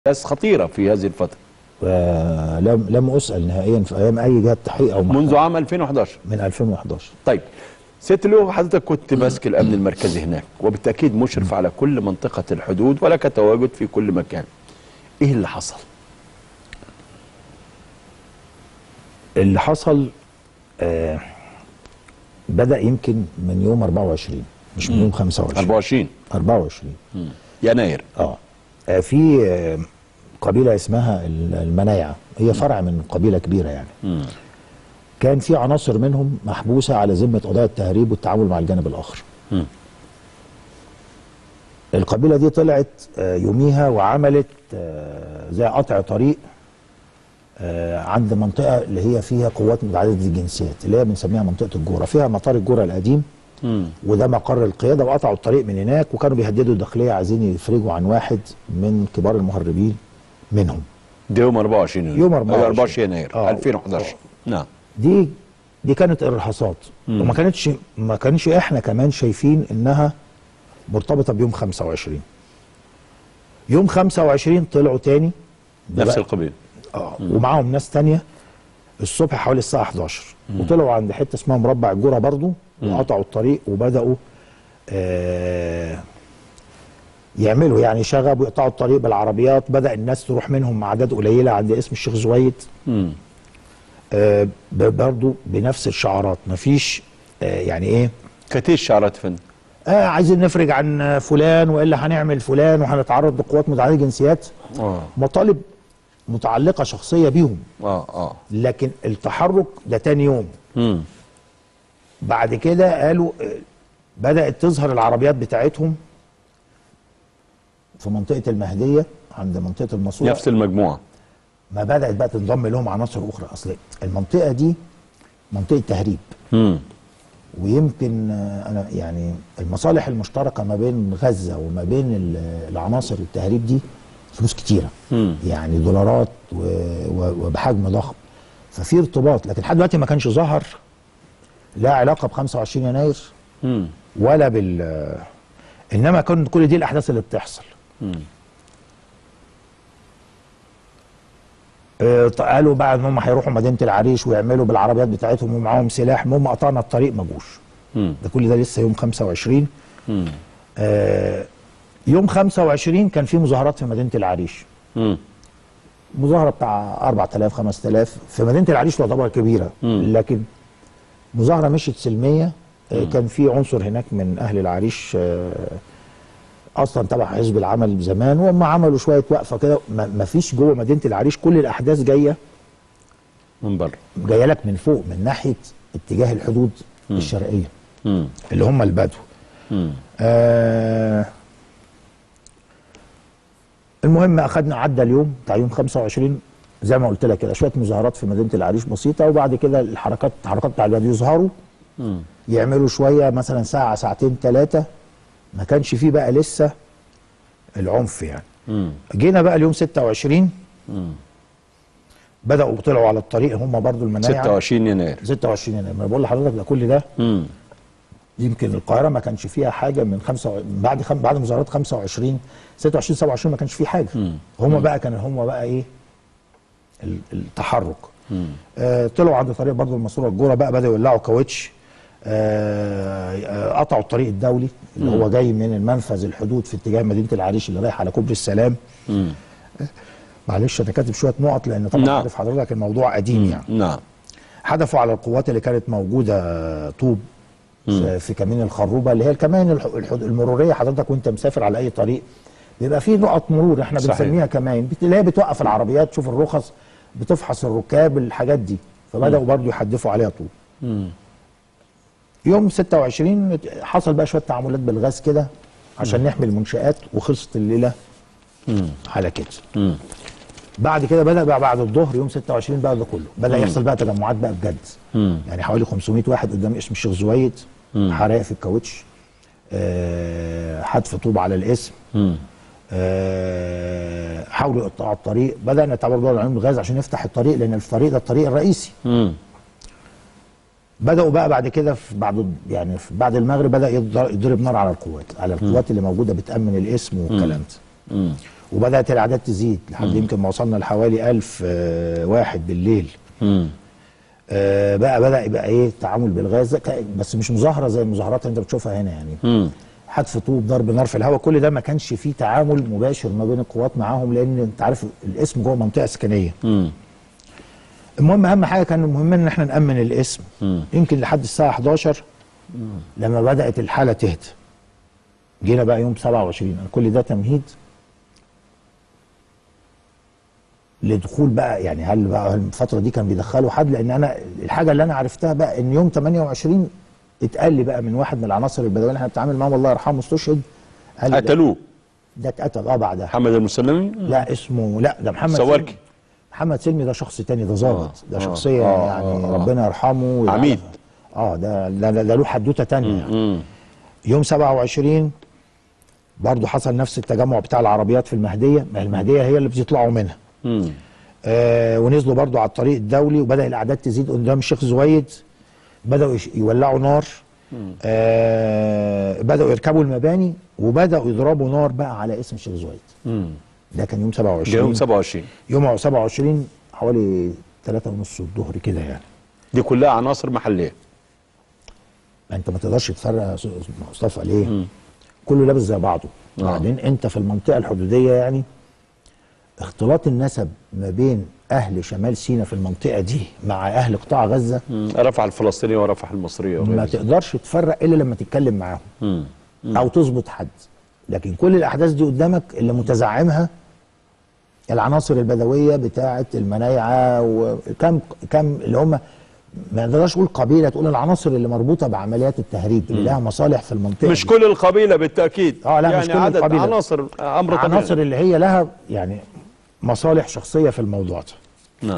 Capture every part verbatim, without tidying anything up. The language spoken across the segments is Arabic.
ناس خطيرة في هذه الفترة. لم لم أسأل نهائيا في أيام أي جهة تحقيق أو منذ عام ألفين وإحداشر. من ألفين وإحداشر. طيب سيادة اللواء، حضرتك كنت ماسك الأمن المركزي هناك وبالتأكيد مشرف على كل منطقة الحدود ولك تواجد في كل مكان. إيه اللي حصل؟ اللي حصل آه بدأ يمكن من يوم أربعة وعشرين مش من يوم خمسة وعشرين. أربعة وعشرين أربعة وعشرين مم. يناير. اه في آه قبيلة اسمها المنايعة، هي فرع من قبيلة كبيرة يعني. مم. كان في عناصر منهم محبوسة على ذمة قضايا التهريب والتعامل مع الجانب الآخر. مم. القبيلة دي طلعت آه يوميها وعملت آه زي قطع طريق آه عند منطقة اللي هي فيها قوات متعددة الجنسيات، اللي هي بنسميها منطقة الجورة، فيها مطار الجورة القديم. مم. وده مقر القيادة، وقطعوا الطريق من هناك وكانوا بيهددوا الداخلية، عايزين يفرجوا عن واحد من كبار المهربين منهم. ده يوم أربعة وعشرين يناير. يوم أربعة وعشرين يناير آه. ألفين وإحداشر. نعم. دي دي كانت ارهاصات، وما كانتش ما كانش احنا كمان شايفين انها مرتبطة بيوم خمسة وعشرين. يوم خمسة وعشرين طلعوا تاني نفس القبيل. اه ومعاهم ناس تانية الصبح حوالي الساعة إحداشر، وطلعوا عند حتة اسمها مربع الجورة برضو، وقطعوا الطريق وبدأوا آه يعملوا يعني شغب ويقطعوا الطريق بالعربيات. بدأ الناس تروح منهم أعداد قليلة عند اسم الشيخ زويد. آه برضو بنفس الشعارات، مفيش آه يعني ايه كانت ايه الشعارات يا فندم؟ آه عايزين نفرج عن فلان والا هنعمل فلان وهنتعرض لقوات متعدده الجنسيات. اه مطالب متعلقه شخصيه بيهم. اه اه لكن التحرك ده تاني يوم. امم بعد كده قالوا آه بدات تظهر العربيات بتاعتهم في منطقه المهديه عند منطقه الماسوره. نفس المجموعه. ما بدات بقى تنضم لهم عناصر اخرى. اصل المنطقه دي منطقه تهريب. امم ويمكن انا يعني المصالح المشتركه ما بين غزه وما بين العناصر التهريب دي فلوس كتيره. مم. يعني دولارات وبحجم ضخم، ففي ارتباط. لكن لحد دلوقتي ما كانش ظهر لا علاقه ب خمسة وعشرين يناير مم. ولا بال انما كان كل دي الاحداث اللي بتحصل. مم. قالوا بعد ما هم هيروحوا مدينه العريش ويعملوا بالعربيات بتاعتهم ومعاهم سلاح، المهم قطعنا الطريق ما جوش. ده كل ده لسه يوم خمسة وعشرين. آه يوم خمسة وعشرين كان في مظاهرات في مدينه العريش. مم. مظاهره بتاع أربعة آلاف خمسة آلاف في مدينه العريش تعتبر كبيره. مم. لكن مظاهره مشيت سلميه. آه كان في عنصر هناك من اهل العريش آه اصلا تبع حزب العمل زمان، وهم عملوا شويه وقفه كده. ما فيش جوه مدينه العريش، كل الاحداث جايه من بره، جايه لك من فوق من ناحيه اتجاه الحدود مم. الشرقيه مم. اللي هم البدو. آه المهم اخذنا عدى اليوم بتاع يوم خمسة وعشرين زي ما قلت لك كده، شويه مظاهرات في مدينه العريش بسيطه، وبعد كده الحركات الحركات بتاع البدو يظهروا مم. يعملوا شويه مثلا ساعه ساعتين ثلاثه. ما كانش فيه بقى لسه العنف يعني. مم. جينا بقى اليوم ستة وعشرين. مم. بدأوا طلعوا على الطريق هم برضو المنايعة. ستة وعشرين يناير. ستة وعشرين يناير. ما بقول لحضرتك ده كل ده. مم. يمكن القاهرة ما كانش فيها حاجة من خمسة بعد خم... بعد مظاهرات خمسة وعشرين ستة وعشرين سبعة وعشرين ما كانش فيه حاجة. مم. هم مم. بقى كان هم بقى ايه التحرك. مم. آه طلعوا عند طريق برضو الماسوره الجوره بقى، بدأوا يولعوا كاوتش. آه قطعوا الطريق الدولي اللي مم. هو جاي من المنفذ الحدود في اتجاه مدينه العريش اللي رايح على كوبري السلام. مم. معلش انا كاتب شويه نقط لان طبعا نعم. عارف حضرتك الموضوع قديم يعني. نعم. حدفوا على القوات اللي كانت موجوده طوب مم. في كمين الخروبه اللي هي الكمائن المروريه. حضرتك وانت مسافر على اي طريق بيبقى فيه نقط مرور احنا بنسميها كمائن، اللي هي بتوقف العربيات تشوف الرخص بتفحص الركاب الحاجات دي. فبداوا برضو يحدفوا عليها طوب. مم. يوم ستة وعشرين حصل بقى شويه تعاملات بالغاز كده عشان مم. نحمي المنشآت، وخلصت الليله مم. على كده. مم. بعد كده بدا بقى بعد الظهر يوم ستة وعشرين بقى ده كله بدا مم. يحصل بقى تجمعات بقى بجد. مم. يعني حوالي خمسمائة واحد قدام اسم الشيخ زويد، حرائق في الكاوتش، آه حدف طوب على الاسم، آه حاولوا يقطعوا الطريق. بدانا نتعامل برضه على الغاز عشان نفتح الطريق لان الطريق ده الطريق الرئيسي. مم. بدأوا بقى بعد كده في بعد يعني في بعد المغرب بدأ يضرب نار على القوات على القوات اللي موجوده بتأمن الاسم والكلام ده. وبدات الاعداد تزيد لحد يمكن ما وصلنا لحوالي ألف آه واحد بالليل. امم آه بقى بدا يبقى ايه التعامل بالغاز، بس مش مظاهره زي المظاهرات اللي انت بتشوفها هنا يعني. امم حدف طوب، ضرب نار في الهواء، كل ده ما كانش فيه تعامل مباشر ما بين القوات معاهم، لان انت عارف الاسم جوه منطقه سكنيه. امم المهم اهم حاجه كان المهم ان احنا نامن الاسم. مم. يمكن لحد الساعه حداشر لما بدات الحاله تهدى. جينا بقى يوم سبعة وعشرين، كل ده تمهيد لدخول بقى، يعني هل بقى الفتره دي كان بيدخلوا حد؟ لان انا الحاجه اللي انا عرفتها بقى ان يوم ثمانية وعشرين اتقال لي بقى من واحد من العناصر البدويه اللي احنا بنتعامل معاهم الله يرحمه استشهد، قال لي قتلوه ده اتقتل اه بعدها. محمد المسلمي؟ لا اسمه لا ده محمد سواركي. سلمي. محمد سلمي ده شخص تاني، ده ظابط، ده آه، شخصيه آه، يعني آه، ربنا يرحمه. عميد. اه ده ده, ده, ده له حدوته تانيه يعني. امم يوم سبعة وعشرين برضه حصل نفس التجمع بتاع العربيات في المهديه، ما المهديه هي اللي بيطلعوا منها. امم آه ونزلوا برضه على الطريق الدولي، وبدا الاعداد تزيد قدام الشيخ زويد، بداوا يش- يولعوا نار. آه بداوا يركبوا المباني وبداوا يضربوا نار بقى على اسم الشيخ زويد. امم ده كان يوم سبعة وعشرين. يوم سبعة وعشرين يوم سبعة وعشرين حوالي ثلاثة ونص الظهر كده يعني. دي كلها عناصر محليه. ما انت ما تقدرش تفرق يا استاذ مصطفى ليه؟ مم. كله لابس زي بعضه. آه. بعدين انت في المنطقه الحدوديه يعني اختلاط النسب ما بين اهل شمال سيناء في المنطقه دي مع اهل قطاع غزه مم. رفح الفلسطينيه ورفح المصريه وغيره. ما تقدرش تفرق الا لما تتكلم معاهم مم. مم. او تظبط حد. لكن كل الاحداث دي قدامك اللي متزعمها العناصر البدويه بتاعه المنايعه، وكم كم اللي هم ما نقدرش نقول قبيله، تقول العناصر اللي مربوطه بعمليات التهريب اللي لها مصالح في المنطقه مش دي. كل القبيله بالتاكيد. اه لا يعني مش كل عدد القبيلة. عناصر امر طبيعي. عناصر اللي هي لها يعني مصالح شخصيه في الموضوع ده. نعم.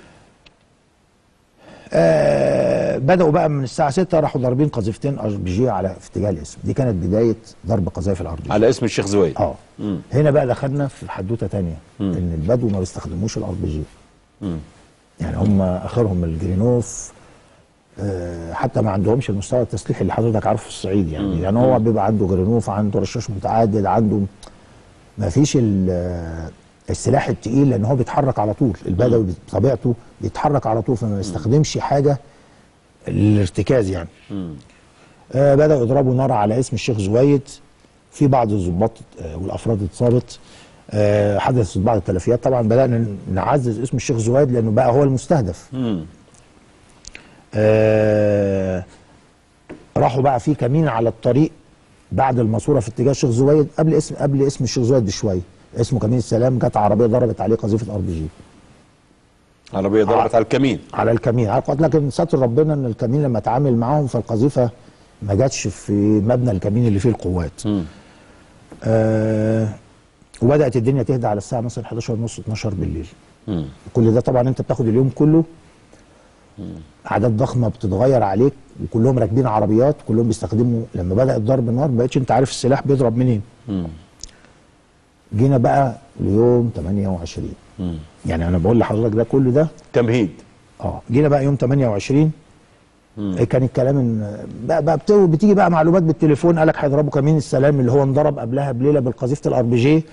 آه بداوا بقى من الساعه ستة راحوا ضاربين قذيفتين ار بي جي على في اتجاه الاسم، دي كانت بدايه ضرب قذائف الار بي جي على اسم الشيخ زويد. اه مم. هنا بقى دخلنا في حدوته ثانيه، مم. ان البدو ما بيستخدموش الار بي جي. مم. يعني هم اخرهم الجرينوف، آه حتى ما عندهمش المستوى التسليحي اللي حضرتك عارفه في الصعيد يعني. مم. يعني هو بيبقى عنده جرينوف، عنده رشاش متعدد، عنده ما فيش السلاح التقيل، لان هو بيتحرك على طول. البدوي بطبيعته بيتحرك على طول، فما بيستخدمش حاجه للارتكاز يعني. آه بداوا يضربوا نار على اسم الشيخ زويد، في بعض الضباط آه والافراد اتصابت. آه حدثت بعض التلفيات. طبعا بدانا نعزز اسم الشيخ زويد لانه بقى هو المستهدف. آه راحوا بقى في كمين على الطريق بعد الماسوره في اتجاه الشيخ زويد، قبل اسم قبل اسم الشيخ زويد بشويه، اسمه كمين السلام. جت عربيه ضربت عليه قذيفه ار بي جي. عربيه ضربت على الكمين. على الكمين، لكن ستر ربنا ان الكمين لما اتعامل معاهم فالقذيفه ما جاتش في مبنى الكمين اللي فيه القوات. آه وبدات الدنيا تهدى على الساعه مثلا حداشر ونص اتناشر بالليل. مم. كل ده طبعا انت بتاخد اليوم كله، اعداد ضخمه بتتغير عليك، وكلهم راكبين عربيات، كلهم بيستخدموا. لما بدا الضرب النار ما بقتش انت عارف السلاح بيضرب منين. مم. جينا بقى ليوم ثمانية وعشرين. مم. يعني انا بقول لحضرتك ده كله ده تمهيد. اه جينا بقى يوم ثمانية وعشرين. مم. كان الكلام ان بقى, بقى بتيجي بقى معلومات بالتليفون، قالك هيضربوا كمين السلام اللي هو انضرب قبلها بليله بالقذيفه الار بي جي.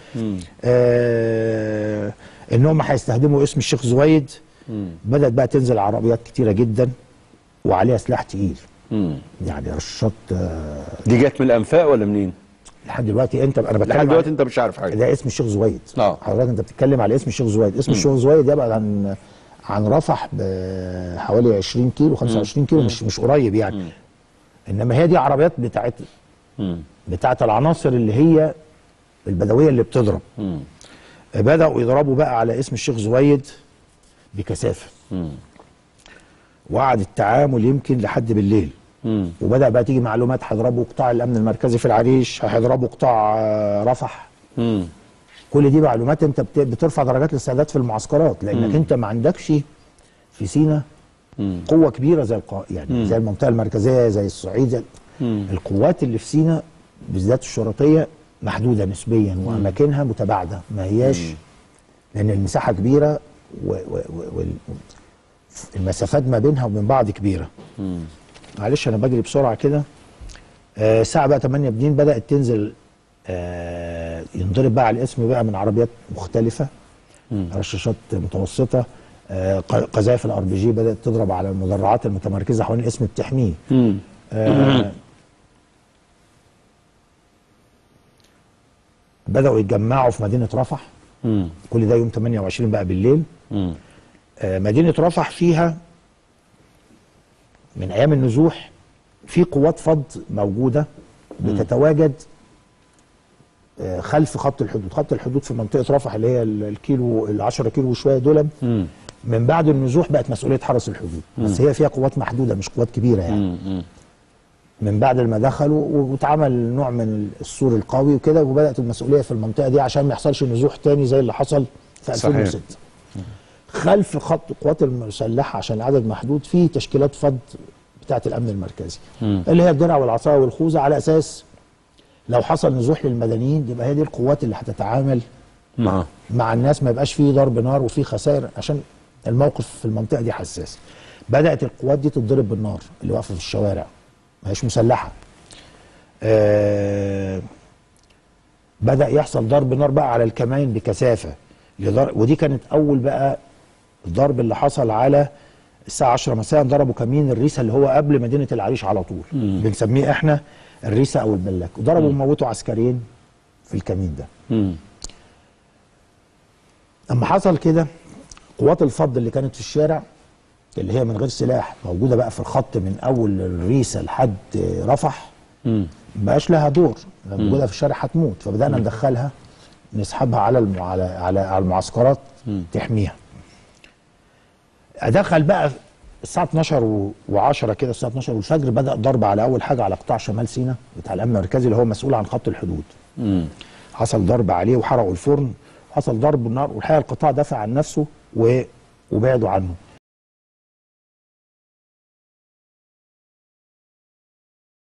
آه ان هم هيستخدموا اسم الشيخ زويد. مم. بدات بقى تنزل عربيات كتيره جدا وعليها سلاح تقيل. مم. يعني رشات. آه دي جت من الانفاق ولا منين؟ لحد دلوقتي انت انا بتكلم لحد دلوقتي انت مش عارف حاجه. ده اسم الشيخ زويد. اه حضرتك انت بتتكلم على اسم الشيخ زويد. اسم الشيخ زويد يبعد عن عن رفح بحوالي عشرين كيلو خمسة وعشرين كيلو. مم. مش مش قريب يعني. مم. انما هي دي عربيات بتاعت بتاعت العناصر اللي هي البدويه اللي بتضرب. مم. بداوا يضربوا بقى على اسم الشيخ زويد بكثافه. مم. وقعد التعامل يمكن لحد بالليل. مم. وبدا بقى تيجي معلومات هيضربوا قطاع الامن المركزي في العريش، هيضربوا قطاع رفح. مم. كل دي معلومات انت بترفع درجات الاستعداد في المعسكرات، لانك مم. انت ما عندكش في سيناء قوه كبيره زي القا... يعني مم. زي المنطقه المركزيه زي الصعيد. زي القوات اللي في سيناء بالذات الشرطيه محدوده نسبيا، واماكنها متباعده، ما هياش مم. لان المساحه كبيره والمسافات ما بينها وبين بعض كبيره. مم. معلش انا بجري بسرعه كده. آه الساعه بقى تمانية بالليل بدات تنزل آه ينضرب بقى على الاسم بقى من عربيات مختلفه، رشاشات متوسطه، آه قذائف الار بي جي بدات تضرب على المدرعات المتمركزه حوالين الاسم بتحميه. آه بداوا يتجمعوا في مدينه رفح. مم. كل ده يوم ثمانية وعشرين بقى بالليل. آه مدينه رفح فيها من ايام النزوح في قوات فض موجوده بتتواجد آه خلف خط الحدود. خط الحدود في منطقه رفح اللي هي الكيلو ال عشرة كيلو وشويه دول من بعد النزوح بقت مسؤوليه حرس الحدود. مم. بس هي فيها قوات محدوده مش قوات كبيره يعني. مم. من بعد ما دخلوا واتعمل نوع من السور القوي وكده، وبدات المسؤوليه في المنطقه دي عشان ما يحصلش نزوح تاني زي اللي حصل في ألفين وستة. صحيح. خلف خط القوات المسلحه عشان العدد محدود في تشكيلات فض بتاعه الامن المركزي. مم. اللي هي الدرع والعصا والخوذه، على اساس لو حصل نزوح للمدنيين يبقى هي دي القوات اللي هتتعامل مع مع الناس، ما يبقاش فيه ضرب نار وفيه خسائر، عشان الموقف في المنطقه دي حساس. بدات القوات دي تتضرب بالنار اللي واقفه في الشوارع، ما هيش مسلحه. آه بدأ يحصل ضرب نار بقى على الكمائن بكثافه، ودي كانت اول بقى الضرب اللي حصل على الساعه عشرة مساء. ضربوا كمين الريسه اللي هو قبل مدينه العريش على طول. مم. بنسميه احنا الريسه او البلاك، وضربوا وموتوا عسكريين في الكمين ده. مم. اما حصل كده قوات الفض اللي كانت في الشارع اللي هي من غير سلاح موجوده بقى في الخط من اول الريسه لحد رفح، ما بقاش لها دور، موجوده في الشارع هتموت. فبدانا مم. ندخلها نسحبها على الم... على على على المعسكرات مم. تحميها. ادخل بقى الساعه اتناشر وعشرة كده، الساعه اتناشر والفجر بدا ضرب على اول حاجه على قطاع شمال سيناء بتاع الامن المركزي اللي هو مسؤول عن خط الحدود. مم. حصل ضرب عليه وحرقوا الفرن، حصل ضرب بالنار، والحقيقه القطاع دافع عن نفسه و... وبعدوا عنه.